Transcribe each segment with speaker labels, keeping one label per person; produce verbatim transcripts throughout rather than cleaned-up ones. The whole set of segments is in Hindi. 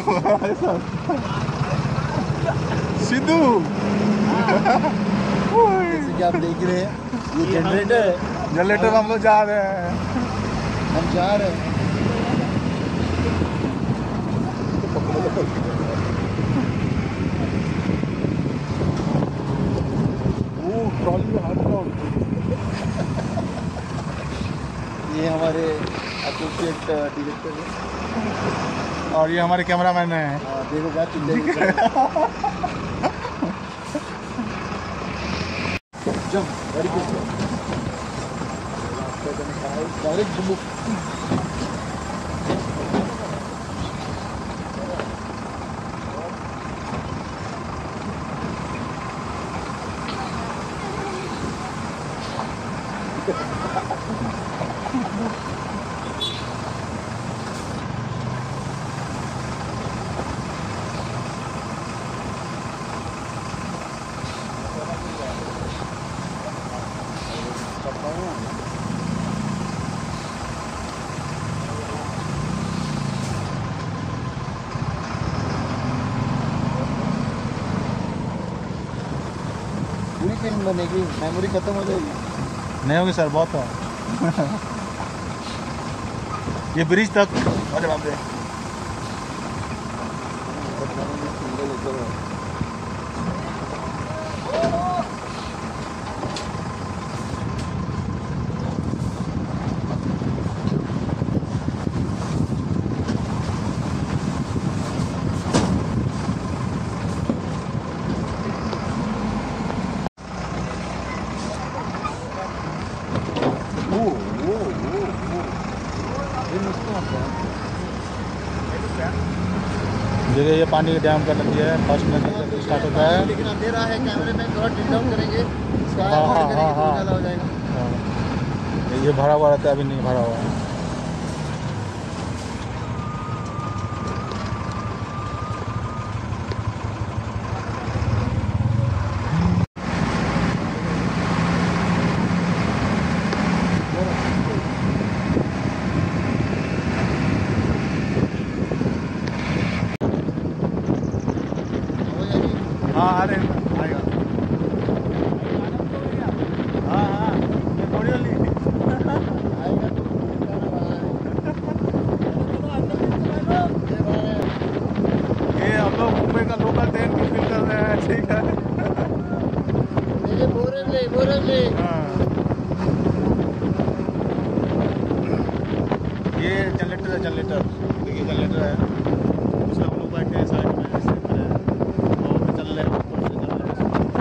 Speaker 1: सिद्धू
Speaker 2: जैसे कि आप देख रहे हैं ये जनरेटर है।
Speaker 1: जनरेटर हम लोग जा रहे हैं।
Speaker 2: हम जा रहे हैं। ये हमारे एसोसिएट डायरेक्टर है
Speaker 1: और ये हमारे कैमरामैन है।
Speaker 2: देखो क्या चिल्ले jump very good direct Jammu. पूरी फिल्म बनेगी, मेमोरी खत्म हो जाएगी।
Speaker 1: नहीं होगी सर, बहुत है। ये ब्रिज तक, अरे बाप रे। देखिए ये पानी का डैम का नदी है, फर्स्ट नदी स्टार्ट होता है।
Speaker 2: लेकिन अंधेरा है, कैमरे में थोड़ा टिल डाउन करेंगे।
Speaker 1: हाँ हाँ हाँ हाँ
Speaker 2: हो जाएगा।
Speaker 1: ये भरा हुआ रहता है, अभी नहीं भरा हुआ है। हाँ आ रहे हैं, आएगा। हाँ हाँ थोड़ी वाली ये हम लोग मुंबई का लोकल ट्रेन की फील कर रहे हैं। ठीक है।
Speaker 2: बोरेवले बोरेवले
Speaker 1: हाँ ये जनरेटर है, जनरेटर देखिए जनरेटर है। उसमें हम लोग बैठे हैं साइड में, ऐसे खड़े हैं और चल रहे हैं ऊपर से चल रहे हैं।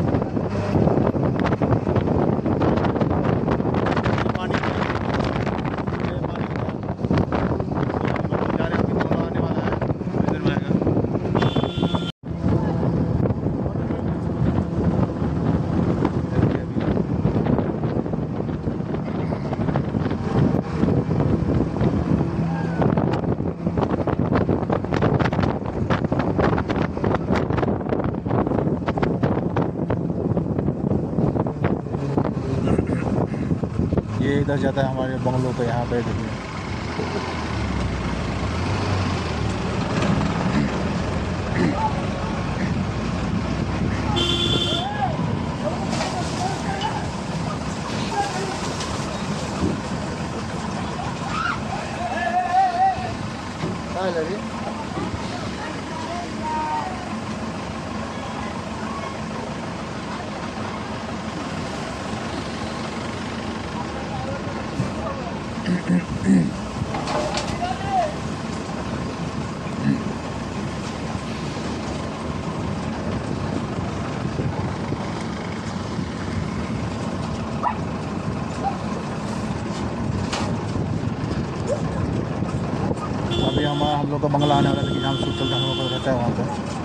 Speaker 1: पानी ये पानी का हम लोग जा रहे हैं, अभी दोनों आने वाला है, थोड़ी देर में आएगा। ये इधर जाता है हमारे बंगलों पे, यहाँ पे देखिए।
Speaker 2: हाँ लगे
Speaker 1: अभी हम हम लोग का बंगला आने वाला है, लेकिन हम शूट चलते हैं, हम लोग का रहता है वहाँ पे।